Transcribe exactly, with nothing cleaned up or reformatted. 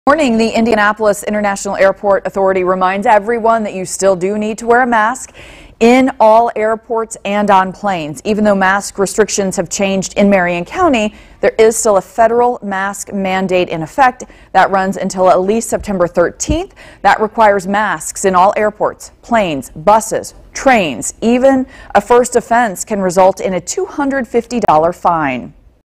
Morning, the Indianapolis International Airport Authority reminds everyone that you still do need to wear a mask in all airports and on planes. Even though mask restrictions have changed in Marion County, there is still a federal mask mandate in effect that runs until at least September thirteenth. That requires masks in all airports, planes, buses, trains. Even a first offense can result in a two hundred fifty dollar fine.